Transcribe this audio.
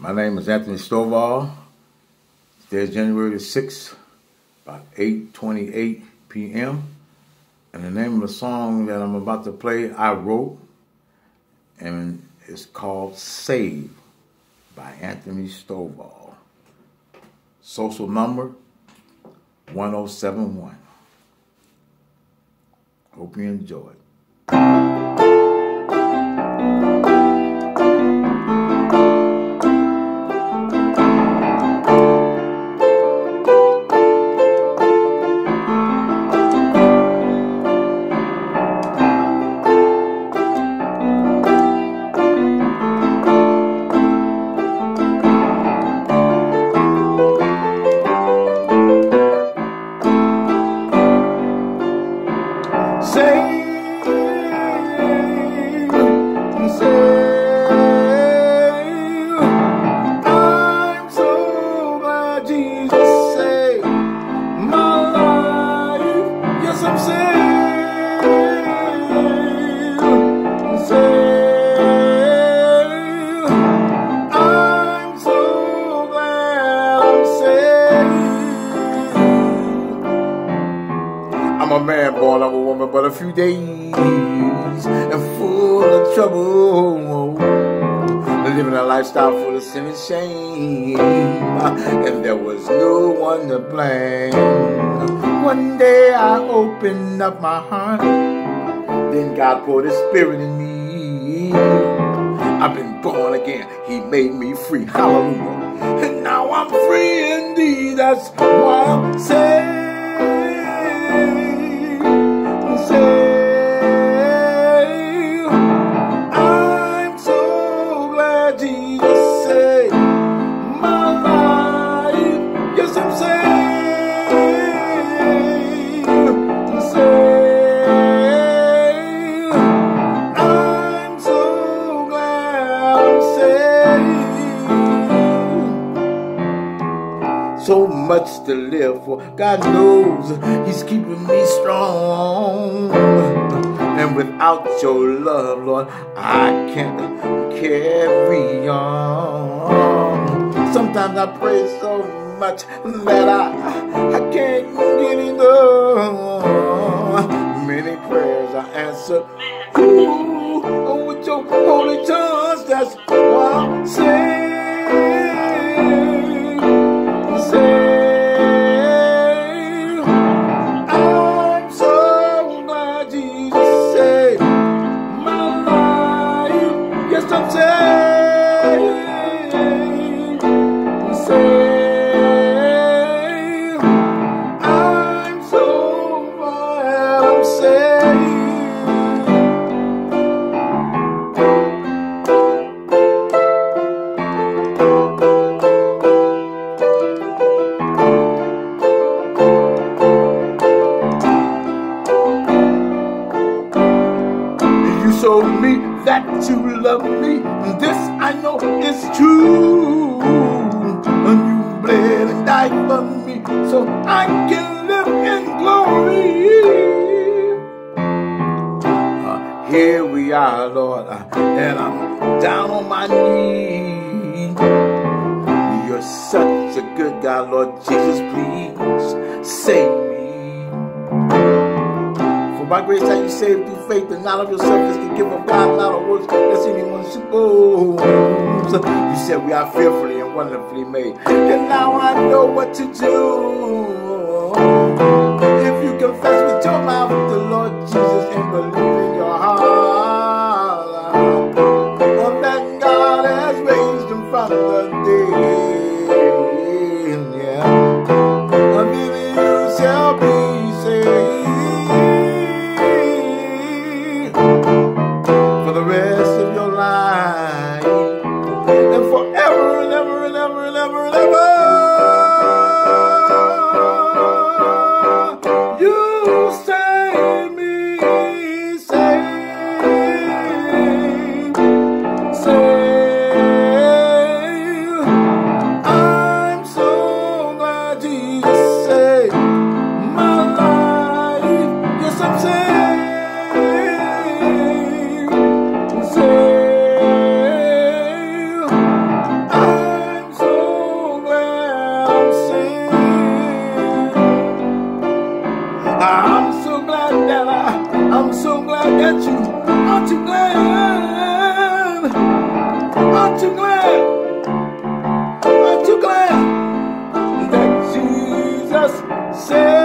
My name is Anthony Stovall. Today is January the 6th, about 8:28 p.m. And the name of the song that I'm about to play, I wrote, and it's called Save by Anthony Stovall. Social number 1071. Hope you enjoy it. I'm a man born of a woman, but a few days and full of trouble, living a lifestyle full of sin and shame, and there was no one to blame. One day I opened up my heart, then God poured His Spirit in me. I've been born again, He made me free, hallelujah, and now I'm free indeed. That's why I'm saved. I'm so glad Jesus saved my life. Yes, I'm saved. I'm so glad I'm saved. So much to live for. God knows He's keeping me strong. And without your love, Lord, I can't carry on. Sometimes I pray so much that I can't get enough. Many prayers I answer, ooh, with your holy tongue. That's why I'm saved. I'm so glad I'm saved. You showed me that you love me, this I know is true. And you bled and died for me, so I can live in glory. Here we are, Lord, and I'm down on my knees. You're such a good God, Lord Jesus, please save me. By grace are you saved through faith, and not of yourself is the gift of God, not of works, lest anyone should boast. You said we are fearfully and wonderfully made, and now I know what to do. If you confess with your mouth the Lord Jesus and believe in your heart that God has raised Him from the dead, yeah, then you shall be saved. The rest of your life, and forever and ever and ever and ever and ever, you save me, save, save. I'm so glad Jesus saved my life. Yes, I'm saved. Save. that you, aren't you glad? Aren't you glad? Aren't you glad that Jesus said?